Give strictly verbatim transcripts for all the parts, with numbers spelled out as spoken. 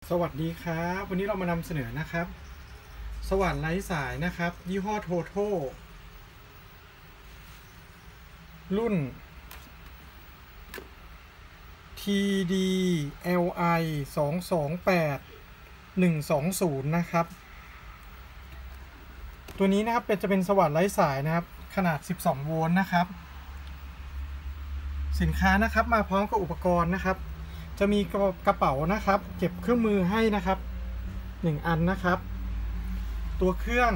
สวัสดีครับวันนี้เรามานำเสนอนะครับสว่านไร้สายนะครับยี่ห้อโทโทรุ่น ที ดี แอล ไอ สอง สอง แปด หนึ่ง สอง ศูนย์นะครับตัวนี้นะครับเป็นจะเป็นสว่านไร้สายนะครับขนาดสิบสองโวลต์นะครับสินค้านะครับมาพร้อมกับอุปกรณ์นะครับจะมีกระเป๋านะครับเก็บเครื่องมือให้นะครับหนึ่งอันนะครับตัวเครื่อง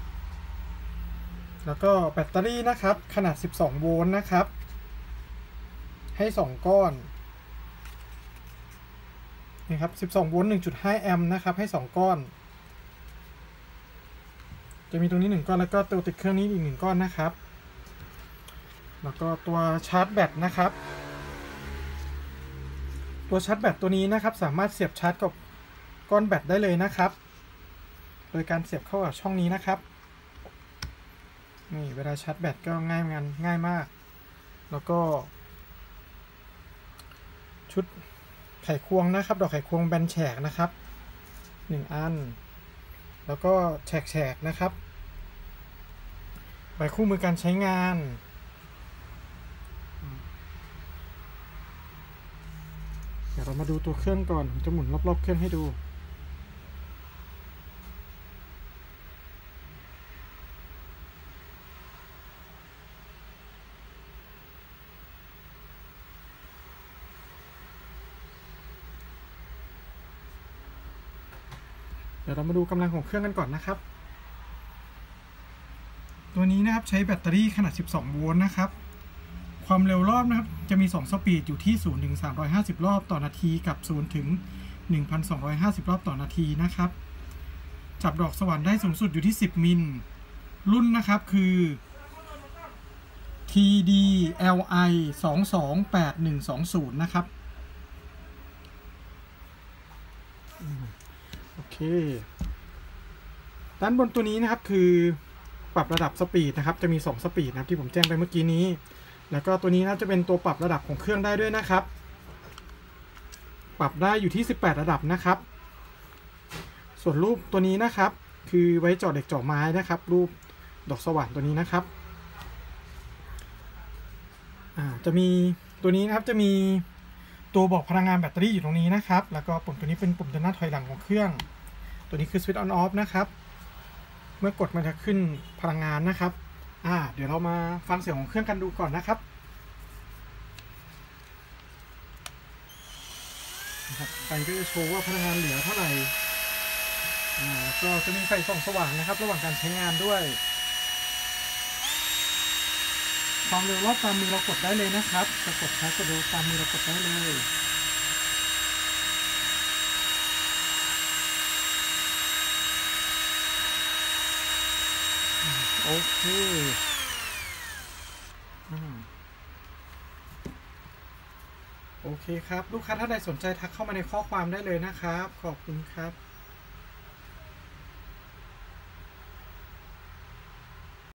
แล้วก็แบตเตอรี่นะครับขนาดสิบสองโวลต์นะครับให้สองก้อนนี่ครับสิบสองโวลต์ หนึ่งจุดห้า แอมป์นะครับให้สองก้อนจะมีตรงนี้หนึ่งก้อนแล้วก็ตัวติดเครื่องนี้อีกหนึ่งก้อนนะครับแล้วก็ตัวชาร์จแบตนะครับตัวชาร์จแบตตัวนี้นะครับสามารถเสียบชาร์จกับก้อนแบตได้เลยนะครับโดยการเสียบเข้ากับช่องนี้นะครับนี่เวลาชาร์จแบตก็ง่ายงานง่ายมากแล้วก็ชุดไขควงนะครับดอกไขควงแบนแฉกนะครับหนึ่งอันแล้วก็แฉกๆนะครับใบคู่มือการใช้งานเดี๋ยวเรามาดูตัวเครื่องก่อนผมจะหมุนรอบๆเครื่องให้ดูเดี๋ยวเรามาดูกำลังของเครื่องกันก่อนนะครับตัวนี้นะครับใช้แบตเตอรี่ขนาดสิบสองโวลต์นะครับความเร็วรอบนะครับจะมีสองสปีดอยู่ที่ศูนย์ถึงสามร้อยห้าสิบรอบต่อนาทีกับศูนย์ถึงหนึ่งพันสองร้อยห้าสิบรอบต่อนาทีนะครับจับดอกสว่านได้สูงสุดอยู่ที่สิบมิลรุ่นนะครับคือ ที ดี แอล ไอ สอง สอง แปด หนึ่ง สอง ศูนย์นะครับโอเคด้านบนตัวนี้นะครับคือปรับระดับสปีดนะครับจะมีสองสปีดนะครับที่ผมแจ้งไปเมื่อกี้นี้แล้วก็ตัวนี้นะจะเป็นตัวปรับระดับของเครื่องได้ด้วยนะครับปรับได้อยู่ที่สิบแปดระดับนะครับส่วนรูปตัวนี้นะครับคือไว้เจาะเหล็กเจาะไม้นะครับรูปดอกสว่านตัวนี้นะครับอ่าจะมีตัวนี้นะครับจะมีตัวบอกพลังงานแบตเตอรี่อยู่ตรงนี้นะครับแล้วก็ปุ่มตัวนี้เป็นปุ่มเดินหน้าถอยหลังของเครื่องตัวนี้คือสวิตช์ออนออฟนะครับเมื่อกดมันจะขึ้นพลังงานนะครับอ่าเดี๋ยวเรามาฟังเสียงของเครื่องกันดูก่อนนะครับนะครับไฟก็จะโชว์ว่าพลังงานเหลือเท่าไหร่อ่าก็จะมีไฟส่องสว่างนะครับระหว่างการใช้งานด้วยความเร็วรอบตามมือเรากดได้เลยนะครับจะกดช้ากดเร็วตามมือเรากดได้เลยโอเคโอเคครับลูกค้าท่านใดสนใจทักเข้ามาในข้อความได้เลยนะครับขอบคุณครับ